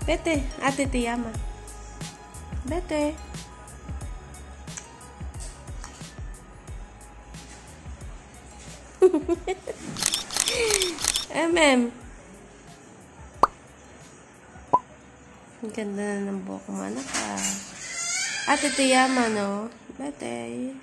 Vete, ate te llama. Vete. MM. Ang ganda na ng buhok mo, anak ka. Ate te llama, no? Vete.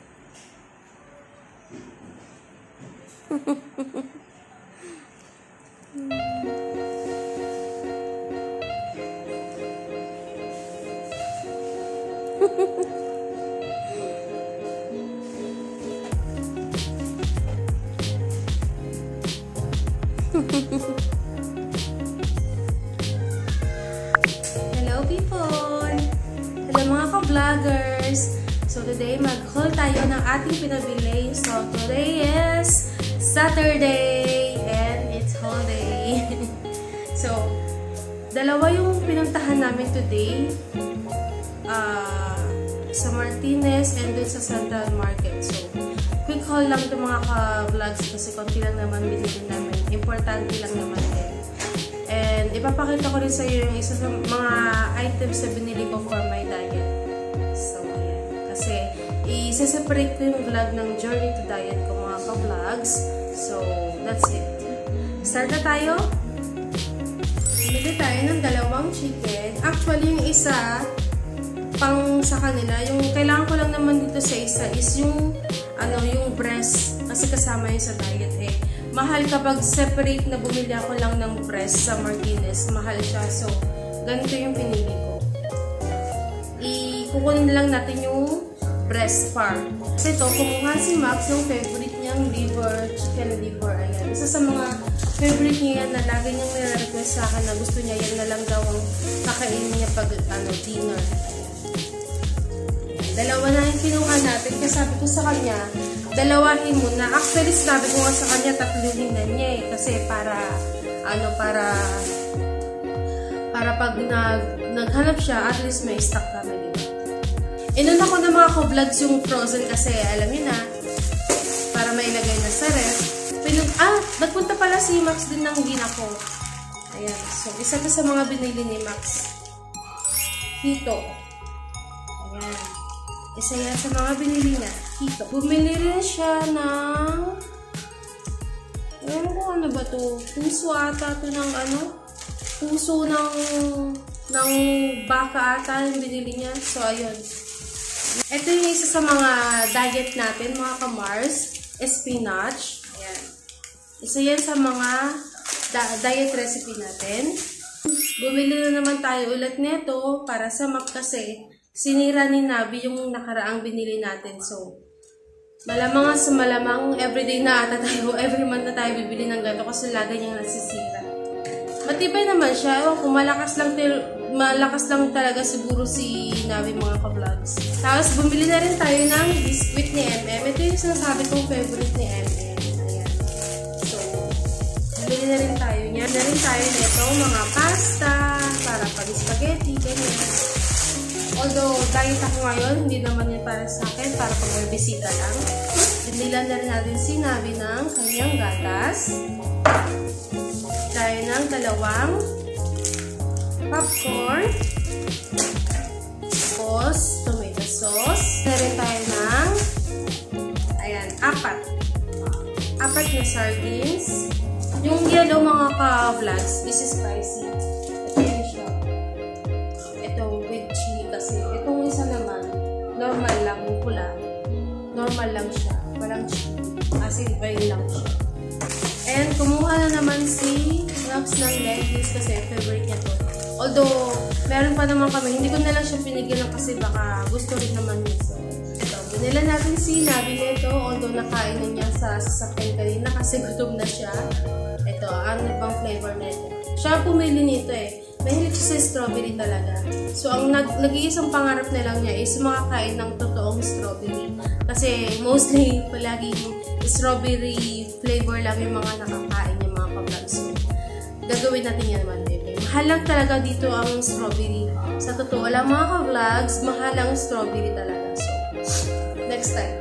Hello people! Hello mga ka-vloggers! So today mag-haul tayo ng ating pinabili. So today is Saturday and it's holiday. So dalawa yung pinuntahan namin today. Sa Martinez and dun sa Central Market. So quick haul lang ito mga ka-vlogs kasi konti lang naman binili namin. Importante lang naman din. And ipapakita ko rin sa iyo yung isa sa mga items na binili ko for my diet. So ayan. Kasi i-separate ko yung vlog ng journey to diet ko mga ka-vlogs. So that's it. Start na tayo. Bili tayo ng dalawang chicken. Actually yung isa pang sa kanila, yung kailangan ko lang naman dito sa isa is yung yung breast kasi kasama yun sa diet eh. Mahal kapag separate na bumili ako lang ng breast sa Martinez, mahal siya. So ganito yung pinili ko. Kukunin lang natin yung breast part. Kasi ito, kumuha si Max yung favorite niyang liver, chicken liver. Ayan. Isa sa mga favorite niya yan na lagi niyang nire-request sa akin na gusto niya yan na lang daw ang kakainin niya pag dinner. Dalawa na yung kinuha natin kasi sabi ko sa kanya, dalawahin mo na. Actually, sabi ko nga sa kanya, tatluhin na niya eh. Kasi para pag naghanap siya, at least may stock kami, diba? Inuna ko na mga ka-vlogs yung frozen kasi alam niyo na, para mailagay na sa ref. Nagpunta pala si Max din ng gina ko. Ayan. So, isa to sa mga binili ni Max. Hito. Ayan. Isa yan sa mga binili na. Hito. Bumili rin siya ng ano ba to? Puso ata to ng puso ng baka ata yung binili niya. So, ayun. Ito yung isa sa mga diet natin, mga ka-Mars. Spinach. Ayan. Isa yan sa mga diet recipe natin. Bumili na naman tayo ulit nito para sa map kasi sinira ni Nabi yung nakaraang binili natin. So, malamang everyday na ata tayo, every month na tayo bibili ng ganito kasi lagi niyang nasisira. Matibay naman siya. Ewan ko, malakas lang talaga siguro si Nabi mga ka-vlogs. Tapos, bumili na rin tayo ng biscuit ni MM. Ito yung sinasabi kong favorite ni MM. Ayan. So, bumili na rin tayo niya. Na rin tayo nito mga pasta para pag-spaghetti, ganyan. Although, diet ako ngayon, hindi naman yun para sa akin, para pag may bisita lang. Binilan na rin natin si Nabi ng kanyang gatas. Tayo ng dalawang popcorn. Tapos, tomato sauce. Na rin tayo ng, apat na sardines. Yung yellow mga ka-vlogs, this is spicy. Normal lang, yung pula. Normal lang siya. Walang chili. Kasi plain lang siya. And kumuha na naman si Max ng leggings kasi favorite niya to. Although, meron pa naman kami. Hindi ko na lang siya pinigyan kasi baka gusto rin naman niya. So, ito. Binila natin si Nabi nito. Although, nakain na niya sa sasakyan kanina kasi gutom na siya. Ito, ano bang flavor na ito. Siya pumili nito eh. Mahilig siya sa strawberry talaga. So, ang nag-iisang pangarap na lang niya is makakain ng totoong strawberry. Kasi, mostly, palaging strawberry flavor lang yung mga nakakain yung mga ka-vlogs. So, gagawin natin yan one day. Mahal lang talaga dito ang strawberry. Sa totoo lang mga ka-vlogs, mahal ang strawberry talaga. So, next time.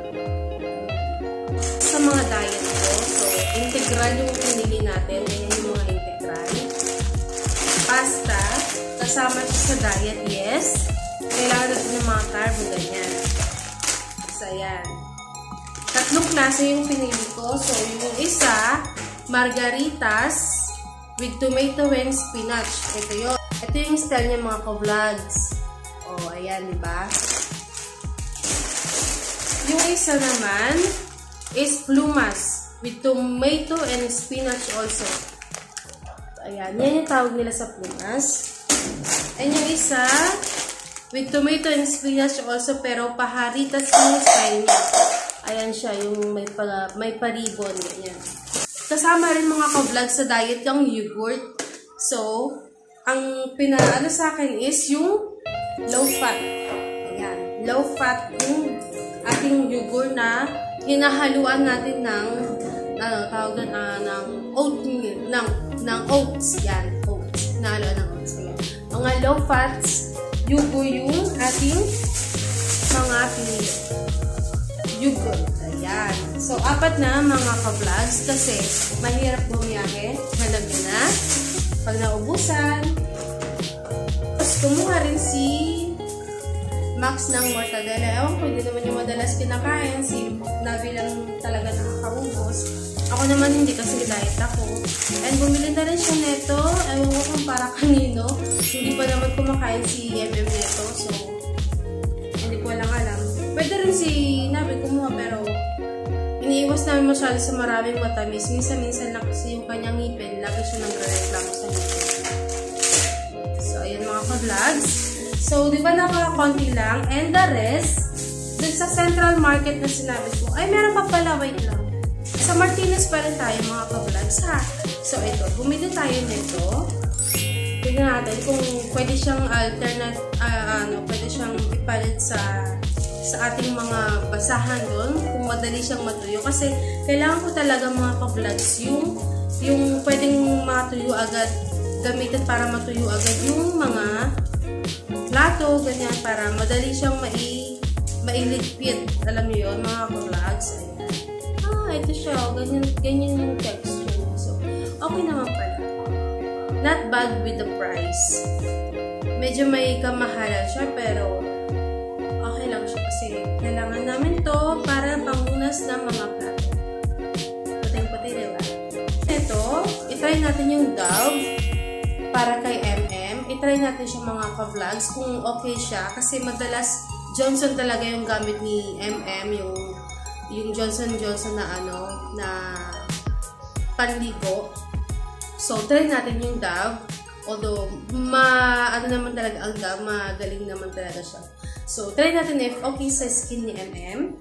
Sa mga diet ko, so, integral yung pinili natin. Ayan yung mga integral. Pasta. kasama siya sa diet, yes. Kailangan natin ng mga carb, ganyan. So, ayan. Tatlong klase yung pinili ko. So, yung isa, margaritas with tomato and spinach. Ito yun. Ito yung style niya mga ka-vlogs. O, ayan, diba? Yung isa naman is plumas with tomato and spinach also. Ayan, yan yung tawag nila sa plumas. And yung isa with tomato and spinach also, pero paharitas yung style niya. Ayan siya, yung may paribon, ganyan. Kasama rin mga ka-vlog sa diet yung yogurt. So, ang pinaano sa akin is yung low fat. Ayan, low fat yung ating yogurt na hinahaluan natin ng tawag na ng oatmeal, ng oats. Yan, oats. Hinahaluan ng oats. Ayan. Mga low fats yogurt yung ating mga pinili. Yogurt. Ayan. So, 4 na mga ka-vlogs kasi mahirap bumiyahe. Alam nyo na. Pag naubusan. Tapos, kumuha rin si Max ng mortadella. Ewan ko, hindi naman yung madalas kinakain. Si Navi lang talaga nakakaubos. Ako naman hindi kasi diet ako. And bumili na rin siya neto. Ewan ko kung para kanino. Hindi pa naman kumakain si MM neto. So, hindi ko lang alam. Pwede rin si Navi kumuha pero iniiwas namin masyado sa maraming matamis. Minsan-minsan lang kasi yung kanyang ngipin. Lagi siya nagre-reklamo sa ngipin. So, ayan mga ka-vlogs. So, di ba nakakonti lang? And the rest, dun sa Central Market na sinabi ko, ay meron pa pala, wait lang. Sa Martinez pa rin tayo mga ka-vlogs ha. So, ito, bumili tayo nito. Tignan natin kung pwede siyang alternate, pwede siyang ipalit sa ating mga basahan doon, kung madali siyang matuyo. Kasi, kailangan ko talaga mga ka-vlogs yung pwedeng matuyo agad, gamitin para matuyo agad yung mga plato, ganyan, para madali siyang mailigpit. Alam niyo yun, mga ka-vlogs. Ito siya. Ganyan yung texture niya. So, okay naman pala. Not bad with the price. Medyo may kamahalan siya, pero okay lang siya kasi kailangan namin to para pangunas ng mga plato. Puting-puti, diba? Ito, itry natin yung Dove para kay MM. Itry natin siya mga ka-vlogs kung okay siya. Kasi madalas Johnson talaga yung gamit ni MM, yung Johnson na na panligo. So, try natin yung Dove. Although, naman talaga ang Dove, magaling naman talaga siya. So, try natin if okay sa skin ni MM.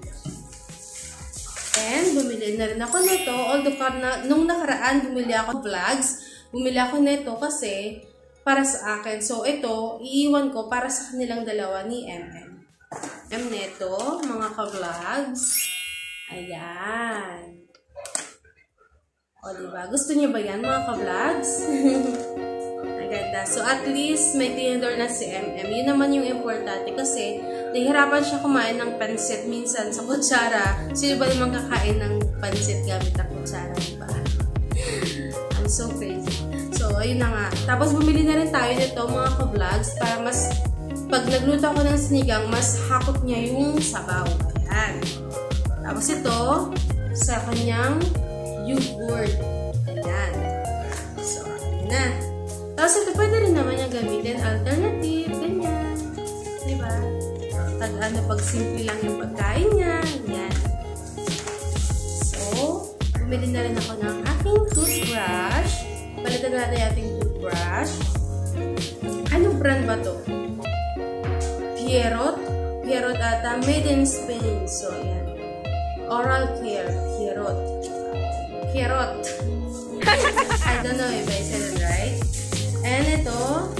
And, bumili na rin ako nito. Although, nung nakaraan, bumili ako vlogs. Bumili ako nito kasi para sa akin. So, ito, iiwan ko para sa kanilang dalawa ni MM. Neto, mga ka-vlogs. Ayan. O, diba? Gusto niyo ba yan, mga ka-vlogs? Maganda. So, at least, may tinidor na si MM. Yun naman yung importante kasi nahihirapan siya kumain ng pansit minsan sa kutsara. Sino ba naman kakain ng pansit gamit ang kutsara, diba? I'm so crazy. So, ayun na nga. Tapos, bumili na rin tayo nito, mga ka-vlogs, para mas, pag nagluto ako ng sinigang, mas hakot niya yung sabaw. Ayan. Tapos ito, sa kanyang yogurt. Ayan. So, ayan na. Tapos ito, pwede rin naman yung gamitin. Alternative, ganyan. Diba? Pag simple lang yung pagkain niya. Ayan. So, bumili na rin ako ng aking toothbrush. Palitan natin yung ating toothbrush. Anong brand ba to? Pierrot ata. Made in Spain. So, ayan. Oral Care. Pierrot. I don't know if I said it right. And ito,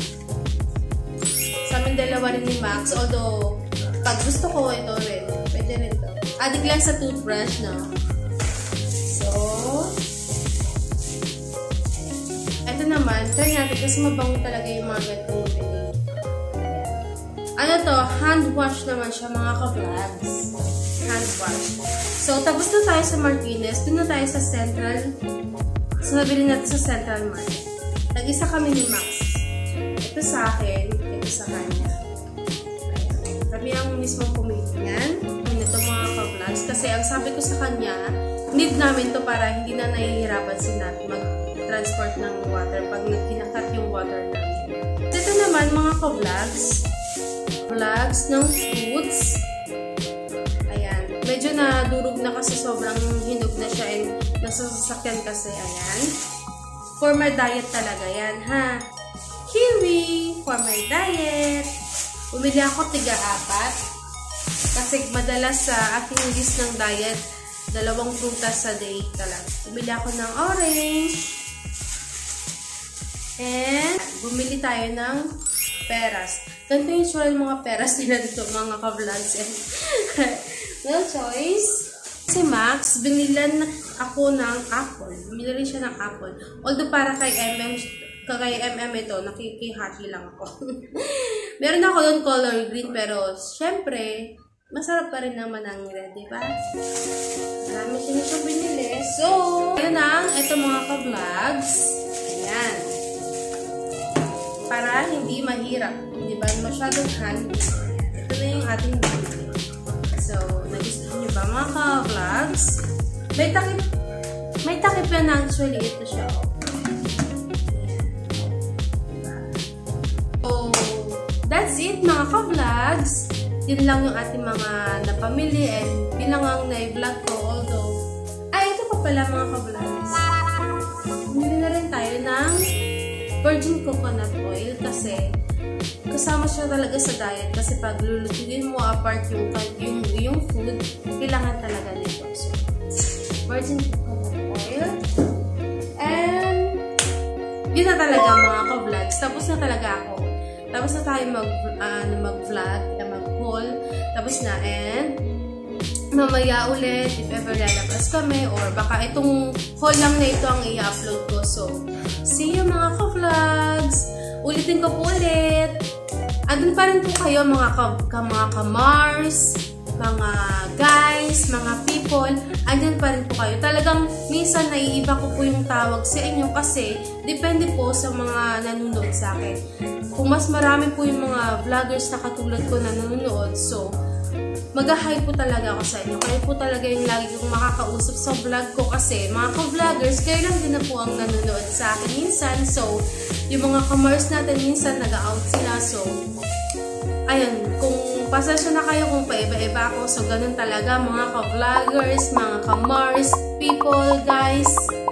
sa amin dalawa rin ni Max. Although, pag gusto ko, ito rin. Pwede rin ito. Adik lang sa toothbrush, no? So, ito naman, try natin kasi mabango talaga yung mga gatong pinili. Ano to? Hand wash naman siya, mga ka-vlogs. Hand wash. So, tapos na tayo sa Martinez. Doon na tayo sa Central. So, nabili natin sa Central Market. Nag-isa kami ni Max. Ito sa akin, ito sa kanya. Ayan. Kami ang mismong pumili niyan. Ito mga ka-vlogs. Kasi ang sabi ko sa kanya, need namin to para hindi na nahihirapan si Nat mag-transport ng water pag kinakat yung water namin. Ito naman mga ka-vlogs. Vlogs ng fruits. Ayan. Medyo nadurog na kasi sobrang hinog na siya and nasa sasakyan kasi. Ayan. For my diet talaga yan, ha? Kiwi! For my diet. Bumili ako tiga-4. Kasi madalas sa aking list ng diet, 2 prutas sa day talaga. Bumili ako ng orange. And bumili tayo ng peras. Ganito yung usual mga peras nila dito, mga ka-vlogs. No choice. Si Max, binilan ako ng apple. Bumili rin siya ng apple. Although para kay MM ito, nakikihati lang ako. Meron ako doon color green, pero syempre, masarap pa rin naman ang red, diba? Marami siya binili. So, yun ang ito mga ka-vlogs. Ayan. Para hindi mahirap. Diba? Masyadong handy. Ito na yung ating binili. So, nagustuhan nyo ba mga ka-vlogs? May takip yan actually. Ito siya. So, that's it mga ka-vlogs. Yun lang yung ating mga napamili and bilang ang na-vlog ko. Although, ito pa pala mga ka-vlogs. Bumili na rin tayo ng virgin coconut oil kasi kasama siya talaga sa diet kasi pag lulutuin mo apart yung food, kailangan talaga nito. So, virgin coconut oil. And, yun na talaga mga ka-vlogs. Tapos na talaga ako. Tapos na tayo mag-vlog, mag-haul. Tapos na, and mamaya ulit, if ever lalabas kami, or baka itong haul lang na ito ang i-upload ko. So, see you mga ka-vlogs! Ulitin ko po ulit! Andun pa rin po kayo mga ka-Mars, mga guys, mga people, andyan pa rin po kayo. Talagang minsan naiiba ko po yung tawag sa inyo kasi depende po sa mga nanonood sa akin. Kung mas marami po yung mga vloggers na katulad ko na nanonood, so mag-hi po talaga ako sa inyo. Kayo po talaga yung lagi kong makakausap sa vlog ko kasi mga ka-vloggers, kayo lang din na po ang nanonood sa akin minsan. So, yung mga ka-Mars natin minsan nag-out sila. So, ayun, kung pasensya na kayo kung paiba-iba ako. So, ganun talaga mga ka-vloggers, mga ka-Mars, people, guys.